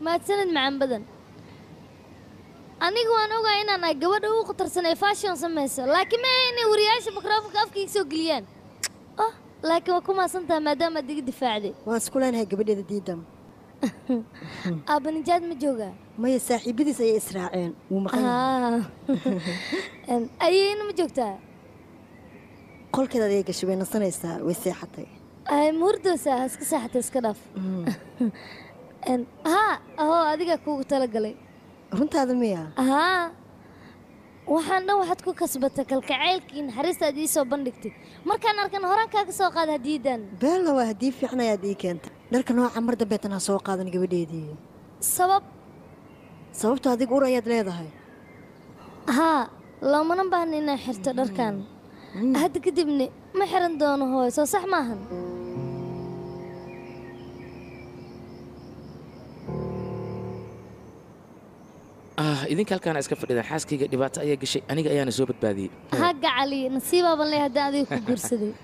mahadsanid macaan badan anigu waan ogaa inaan ay gabadha ugu khatarsanay fashion samayso laakiin ma inay wariyaasha mikrofonka afkayga soo geliyaan laakiin waa ku maasantaha maadaama aad iga difaacday waan isku leenahay gabadheeda diidam aabanijaad ma joogaa maya saaxiibadiis ayay israaceen wuu maqan ayayna ma joogtaa qolkeeda ayay gashay way nasanaysaa way seexatay muurdoosa iska seexatay iska dhaaf adiga kuugu talagalay runtaada miya waxaan dhan waxaad ku kasbatay kalkacaylkii naxariista aad ii soo bandhigtay markaan arkan horaan kaaga soo qaada hadiidan beella waa haddii fiican ayaad ii keentay dharka nooca mar dambeetan ha soo qaadan gabadheedii sababto adiga ur ayaad leedahay loomana baahna inaan xirto dharkan hadda kadibni ma xiran doono hooy soo sax maahan idinka halkaana iska fadhidaan xaaskayga dhibaato ayaa gashay aniga ayaana soo badbaadiyey hagga cali nasiibaaban leh haddaan adiga ku guursaday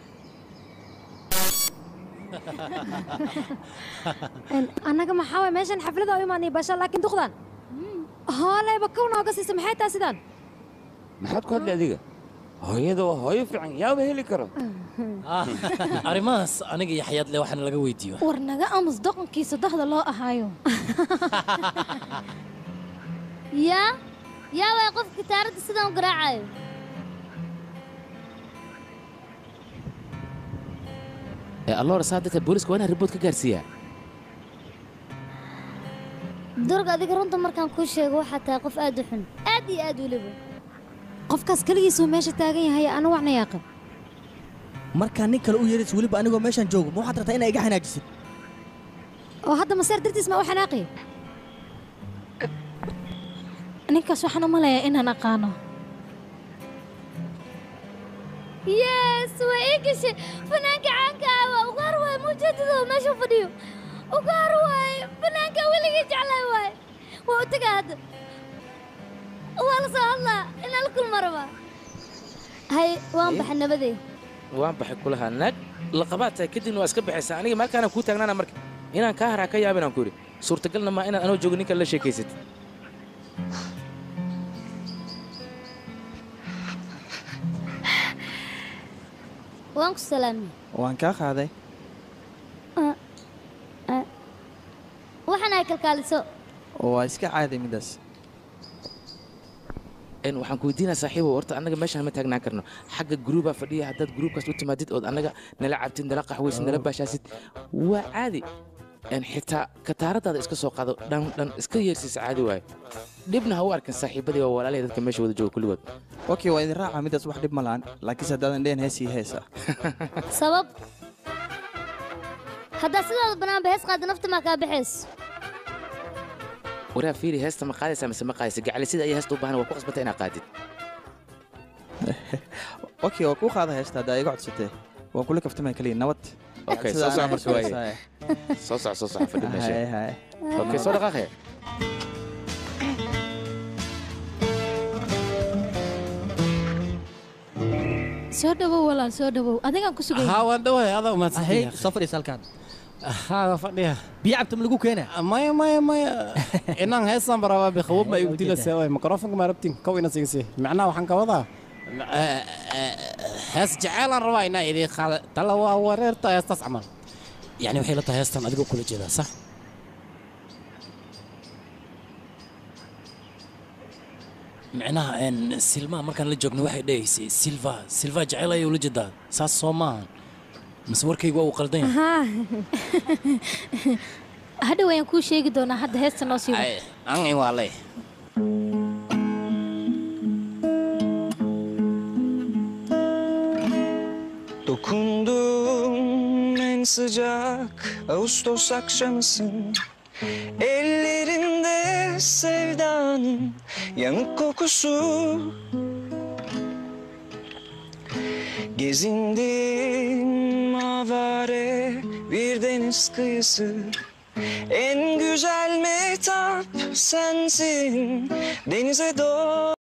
annaga maxaa waay meeshan xaflada u imaanay basha laakiin duqdan hoolayba kow nooga siisa maxay taa sidaan maxaad ku hadlay adiga hooyada waa hooyo fiican yaaba heli karo arrimahaas aniga iyo xayaad leh waxaana laga weydiiyo war naga amus doqonkiisa dahda loo ahaayo yaa waay qof gitaaradda sidaan u garaacayo alloora saa dadka booliska waa inaan ribood ka gaarsiiyaa durg adiga runta markaan kuu sheego waxaa tahay qof aad u xun aad iyo aad weliba qofkaas keligiisuu meesha taagan yahay anu waxna yaaqan markaa nin kale u yeedhaysa weliba anigoo meeshaan joogo ma waxaad rabtaa inaa iga xanaajisid oo hadda maseer dartiis ma u xanaaqi ninkaas waxaan u malayaa inaan aqaano yes waa ii gashay fanaanka caanka ah waa ugaar waay muujadadoo meesha fadhiyo ugaar waay fanaanka weligii jeclay waay waa u tagaa hadda waa la soo hadlaa inaan la kulma rabaa hay waan baxay nabadey waan baxay kulahaa naag laqabaad tahay kadibna waa iska baxaysaa aniga maalkaana kuu taagnaana marka inaan kaa haraa ka yaabin aan ku idhi suurtagalna maa inaan anoo joogo ninkan la sheekaysatid waan ku salaamay waan kaa qaaday waxaan ay kalkaaliso waa iska caaday midaas waxaan ku weydiinaa saaxiibow horta annaga meeshaan ma taagnaan karno xagga guruubaa fadhiya haddaad guruubkaas u timaadid ood annaga nala cabtid nala qaxwaysid nala baashaasid waa caadi xitaa kataaradaada iska soo qaado dhan iska yeersiisa caadi waayo dhibna ha u arkin saaxiibadii waa walaalaya dadka meesha wada jooga kulligood okay waa idin raaca midaas wax dhib ma lahan laakiinse haddaadan dheen heesii heesa sabab haddaa sidaada bannaanba hees qaada nafta maa kaa baxayso waraa fiiri heesta ma qaadaysaa mise ma qaadaysa gacalisida ayaa heesta u baahan waa ku qasbata inaad qaadid okay waa kuu qaada heesta haddaa iga codsatee waan kula kaftamaya kaliya nabad okay soo soco marka waaye soo soco fadhi meesha okay soo dhaqaaqe soo dhawow walaal soo dhawow adigaan ku sugay waan dhawahay adaa umaadsantahay soo fadhiisa halkaan fadhiya biyo cabta ma lagu keenaa maya inaan heesaan baraabaa biqawab ma igu dilaysaa waay mikrofonka ma rabtin kow ina siigasi macnaha waxaan ka wadaa hees jaceylaan rabaa inaa idii qaada tala waa wareerta heestaas camal yani waxay la tahay heestan adigoo kula jeedaa sax micnaha silmaa markaan la joogno waxay dhahaysay silva jaceyl ayay ula jeedaa saas soo maahan mise warkaygu waa uu qaldan yahay hadhow ayaan kuu sheegi doonaa hadda heesta noo sii angi waa leh Dokundum en sıcak Ağustos akşamısın Ellerinde sevdanın yanık kokusu Gezindim avare bir deniz kıyısı En güzel mehtap sensin denize doğru